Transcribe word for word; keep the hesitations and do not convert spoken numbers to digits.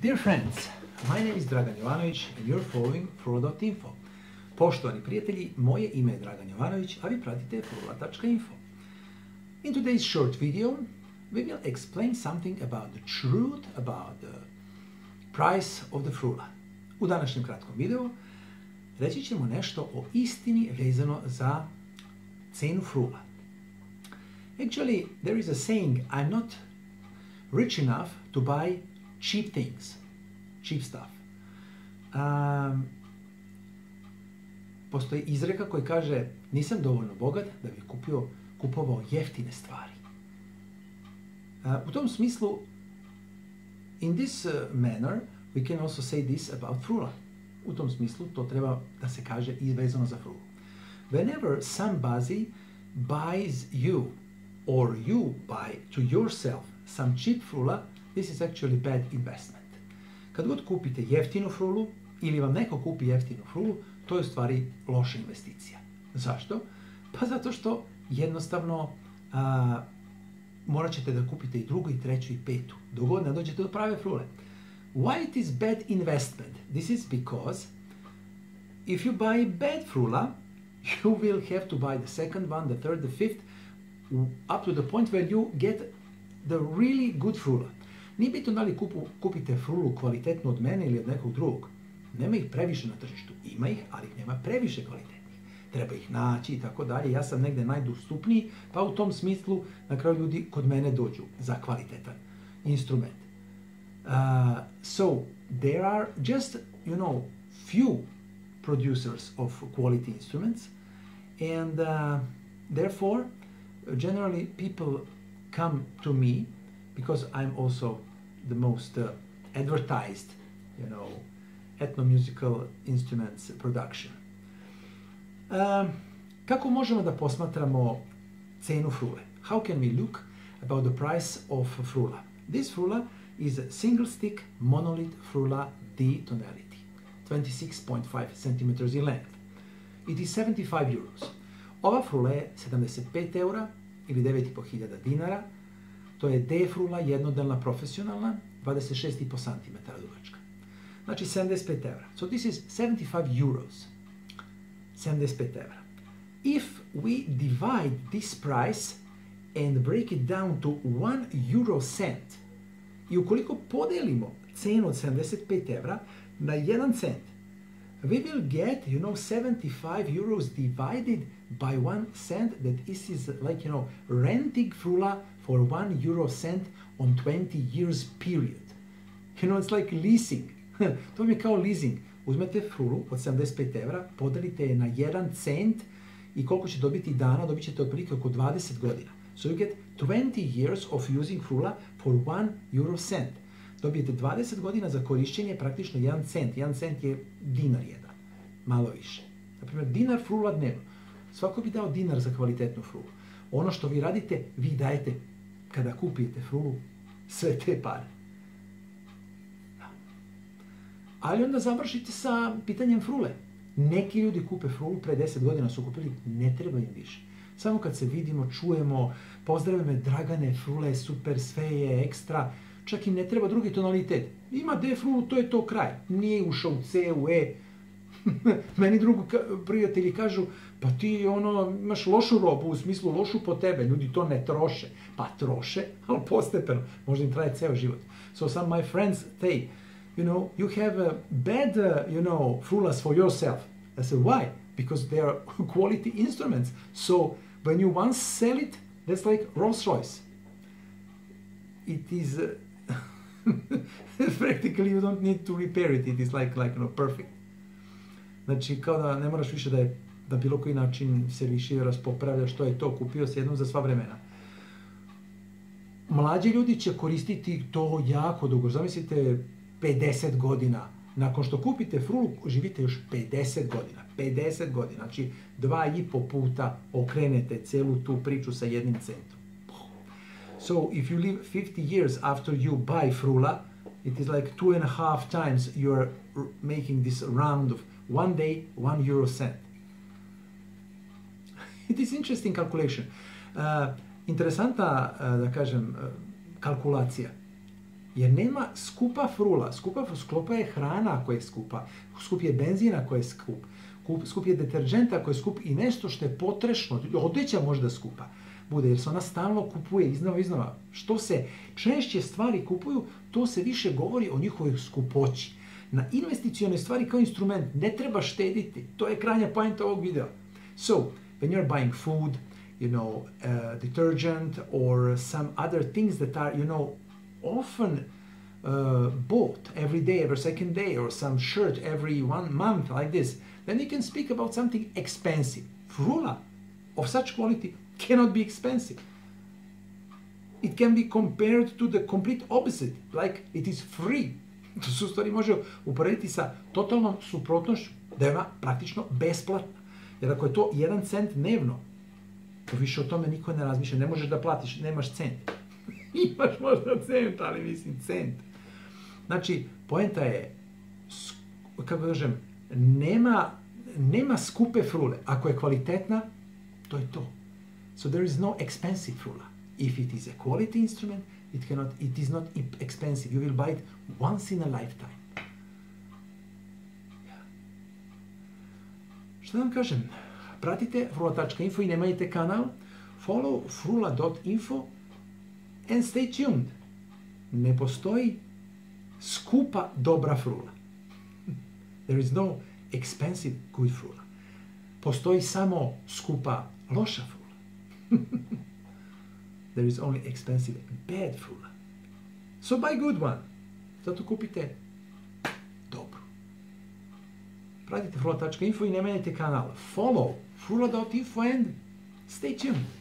Dear friends, my name is Dragan Jovanović and you're following frula dot info. Poštovani prijatelji, moje ime je Dragan Jovanović, a vi pratite frula dot info. In today's short video, we will explain something about the truth about the price of the frula. U današnjem kratkom videu reći ćemo nešto o istini vezano za cenu frula. Actually, there is a saying, I'm not rich enough to buy cheap things, cheap stuff. Um, postoji izreka koji kaže nisam dovoljno bogat da bih kupio, kupovao jeftine stvari. Uh, u tom smislu, in this uh, manner, we can also say this about frula. U tom smislu to treba da se kaže i vezano za frulu. Whenever somebody buys you or you buy to yourself some cheap frula, this is actually bad investment. Kad god kupite jeftinu frulu ili vam neko kupi jeftinu frulu, to je u stvari loša investicija. Zašto? Pa zato što jednostavno a, morat ćete da kupite i drugu, i treću, i petu. Dok god ne dođete do prave frule. Why it is bad investment? This is because if you buy bad frula, you will have to buy the second one, the third, the fifth, up to the point where you get the really good frula. Nije bitno da li kupu, kupite frulu kvalitetnu od mene ili od nekog drugog. Nema ih previše na tržištu. Ima ih, ali ih nema previše kvalitetnih. Treba ih naći i tako dalje. Ja sam negde najdostupniji, pa u tom smislu na kraju ljudi kod mene dođu za kvalitetan instrument. Uh, so, there are just, you know, few producers of quality instruments, and uh, therefore, generally people come to me because I'm also the most uh, advertised, you know, ethnomusical instruments production. Um, kako možemo da posmatramo cenu frule? How can we look about the price of frula? This frula is a single stick monolith frula D tonality, twenty-six point five centimeters in length. It is seventy-five euros. Ova frula je sedamdeset pet eura ili devet i po hiljada dinara. To je D frula, jednodelna profesionalna, dvadeset šest i po centimetara dugačka. Znači sedamdeset pet eura. So this is seventy-five euros. sedamdeset pet eura. If we divide this price and break it down to one euro cent, i ukoliko podelimo cenu od sedamdeset pet eura na jedan cent, we will get, you know, seventy-five euros divided by one cent. That is, is like, you know, renting frula for one euro cent on twenty years period. You know, it's like leasing. To mi je kao leasing. Uzmete frulu od sedamdeset pet eura, podelite je na jedan cent i koliko će dobiti dana, dobit ćete otprilike oko dvadeset godina. So you get twenty years of using frula for one euro cent. Dobijete dvadeset godina za korišćenje, praktično jedan cent. jedan cent je dinar jedan, malo više. Naprimjer, dinar frula dnevno. Svako bi dao dinar za kvalitetnu frulu. Ono što vi radite, vi dajete kada kupite frulu sve te pare. Ali onda završite sa pitanjem frule. Neki ljudi kupe frulu, pre deset godina su kupili, ne treba im više. Samo kad se vidimo, čujemo, pozdrave me Dragane, frula je super, sve je ekstra, čak im ne treba drugi tonalitet. Ima D frulu, to je to kraj. Nije ušao u C, u E. Meni drugi prijatelji kažu, pa ti ono, imaš lošu robu, u smislu lošu po tebe, ljudi to ne troše. Pa troše, ali postepeno, možda im traje ceo život. So some my friends say, you know, you have a bad, uh, you know, frulas for yourself. I said, why? Because they are quality instruments. So when you once sell it, that's like Rolls Royce. It is uh, practically you don't need to repair it. It is like like you know perfect. Znači kao da ne moraš više da je da bilo koji način serviširaš, popravljaš, što je to, kupio si jednom za sva vremena. Mlađi ljudi će koristiti to jako dugo. Zamislite pedeset godina. Nakon što kupite frulu, živite još pedeset godina. pedeset godina. Znači, dva i po puta okrenete celu tu priču sa jednim centom. So, if you live fifty years after you buy frula, it is like two and a half times you are making this round of one day, one euro cent. It is interesting calculation. Uh, interesanta, uh, da kažem, uh, kalkulacija. Jer nema skupa frula. Skupa, skupa je hrana ako je skupa. Skup je benzin ako je skup. Skup je deterđent ako je skup i nešto što je potrešno. Odeća možda skupa bude, jer se ona stalno kupuje iznova iznova. Što se češće stvari kupuju, to se više govori o njihovoj skupoći. Na investicione stvari kao instrument ne treba štediti. To je krajnja poenta ovog videa. So, when you're buying food, you know, uh, detergent or some other things that are, you know, often uh, bought every day, every second day, or some shirt every one month like this, then you can speak about something expensive. Frula of such quality cannot be expensive. It can be compared to the complete opposite, like it is free. To se u stvari može uporediti sa totalnom suprotnošću, da je ona praktično besplatna. Jer ako je to jedan cent dnevno, to više o tome niko ne razmišlja. Ne možeš da platiš, nemaš cent. Imaš možda cent, ali mislim cent. Znači, poenta je, kako kažem, nema, nema skupe frule. Ako je kvalitetna, to je to. So there is no expensive frula. If it is a quality instrument, it cannot, it is not expensive. You will buy it once in a lifetime. Yeah. Što da vam kažem? Pratite frula tačka info i ne menjajte kanal. Follow frula dot info and stay tuned. Ne postoji skupa dobra frula. There is no expensive good frula. Postoji samo skupa loša frula. There is only expensive bad frula. So buy good one. Zato kupite dobru. Pratite frula tačka info i ne menjajte kanal. Follow frula dot info and stay tuned.